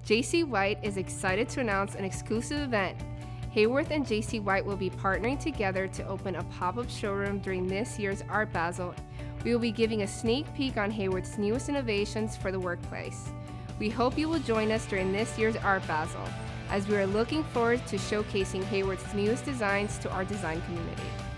JC White is excited to announce an exclusive event. Haworth and JC White will be partnering together to open a pop-up showroom during this year's Art Basel. We will be giving a sneak peek on Haworth's newest innovations for the workplace. We hope you will join us during this year's Art Basel, as we are looking forward to showcasing Haworth's newest designs to our design community.